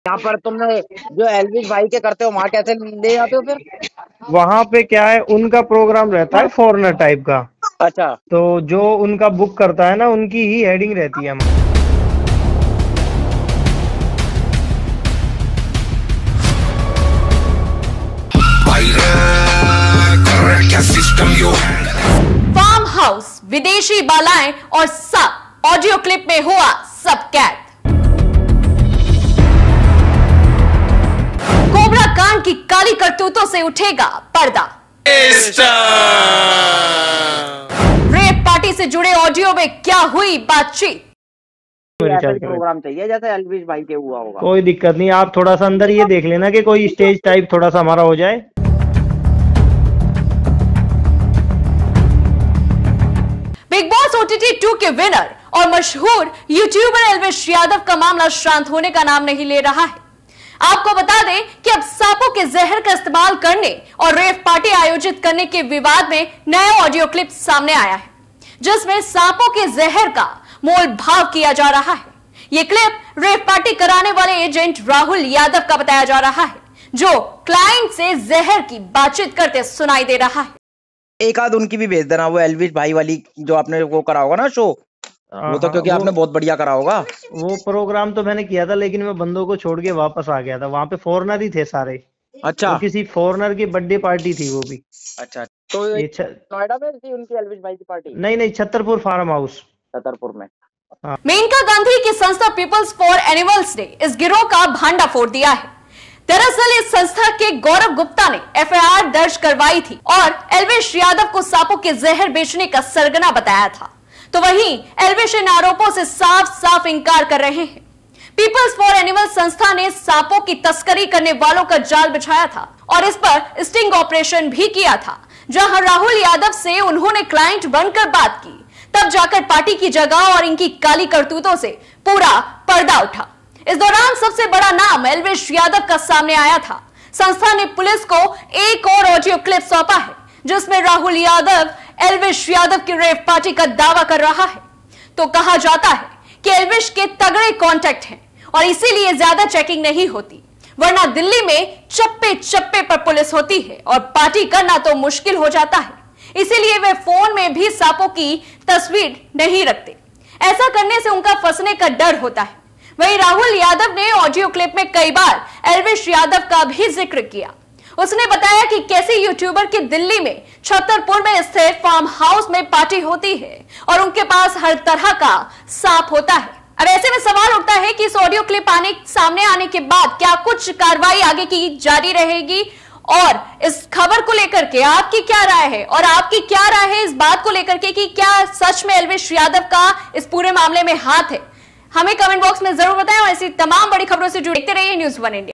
यहाँ पर तुमने जो एलविश भाई के करते हो वहाँ कैसे ले जाते हो फिर? वहां पे क्या है, उनका प्रोग्राम रहता है फॉरेनर टाइप का। अच्छा। तो जो उनका बुक करता है ना, उनकी ही हेडिंग रहती है। फार्म हाउस, विदेशी बालाएं और सांप, ऑडियो क्लिप में हुआ सब कैद। कोबरा कांड की काली करतूतों से उठेगा पर्दा। रेप पार्टी से जुड़े ऑडियो में क्या हुई बातचीत? ऐसा प्रोग्राम चाहिए जैसे एलविश भाई के हुआ होगा। कोई दिक्कत नहीं, आप थोड़ा सा अंदर ये देख लेना कि कोई स्टेज टाइप थोड़ा सा हमारा हो जाए। बिग बॉस OTT 2 के विनर और मशहूर यूट्यूबर एलविश यादव का मामला शांत होने का नाम नहीं ले रहा है। आपको बता दें कि अब सांपों के जहर का इस्तेमाल करने और रेप पार्टी आयोजित करने के विवाद में नया ऑडियो क्लिप सामने आया है, जिसमें सांपों के जहर का मोल भाव किया जा रहा है। यह क्लिप रेप पार्टी कराने वाले एजेंट राहुल यादव का बताया जा रहा है, जो क्लाइंट से जहर की बातचीत करते सुनाई दे रहा है। एक आध उनकी भी भेज देना, वो एलविश भाई वाली जो आपने वो करा होगा ना शो, वो तो क्योंकि आपने बहुत बढ़िया करा होगा। वो प्रोग्राम तो मैंने किया था, लेकिन मैं बंदों को छोड़ के वापस आ गया था। वहां पे फॉरेनर ही थे सारे। अच्छा। तो किसी फॉरेनर की बर्थडे पार्टी थी वो भी। अच्छा, तो नोएडा में थी उनकी एलविश भाई की पार्टी? नहीं, छतरपुर फार्म हाउस, छतरपुर में। मेनका गांधी की संस्था पीपल्स फॉर एनिमल्स ने इस गिरोह का भांडाफोड़ दिया है। दरअसल इस संस्था के गौरव गुप्ता ने FIR दर्ज करवाई थी और एलविश यादव को सांपों के जहर बेचने का सरगना बताया था। तो वहीं एलविश इन आरोपों से साफ साफ इंकार कर रहे हैं। पीपल्स फॉर एनिमल्स संस्था ने सांपों की तस्करी करने वालों का जाल बिछाया था और इस पर स्टिंग ऑपरेशन भी किया था, जहां राहुल यादव से उन्होंने क्लाइंट बनकर बात की। तब जाकर पार्टी की जगह और इनकी काली करतूतों से पूरा पर्दा उठा। इस दौरान सबसे बड़ा नाम एलविश यादव का सामने आया था। संस्था ने पुलिस को एक और ऑडियो क्लिप सौंपा है, जिसमें राहुल यादव एलविश यादव की रेप पार्टी का दावा कर रहा है। तो कहा जाता है कि एलविश के तगड़े कॉन्टैक्ट हैं और इसीलिए ज्यादा चेकिंग नहीं होती, वरना दिल्ली में चप्पे चप्पे पर पुलिस होती है और पार्टी करना तो मुश्किल हो जाता है। इसीलिए वे फोन में भी सांपों की तस्वीर नहीं रखते। ऐसा करने से उनका फंसने का डर होता है। वहीं राहुल यादव ने ऑडियो क्लिप में कई बार एलविश यादव का भी जिक्र किया। उसने बताया कि कैसे यूट्यूबर की दिल्ली में छतरपुर में स्थित फार्म हाउस में पार्टी होती है और उनके पास हर तरह का सांप होता है। अब ऐसे में सवाल उठता है कि इस ऑडियो क्लिप सामने आने के बाद क्या कुछ कार्रवाई आगे की जारी रहेगी, और इस खबर को लेकर के आपकी क्या राय है, और आपकी क्या राय है इस बात को लेकर के कि क्या सच में एलविश यादव का इस पूरे मामले में हाथ है? हमें कमेंट बॉक्स में जरूर बताएं और ऐसी तमाम बड़ी खबरों से जुड़ते रहिए न्यूज़ 1 इंडिया।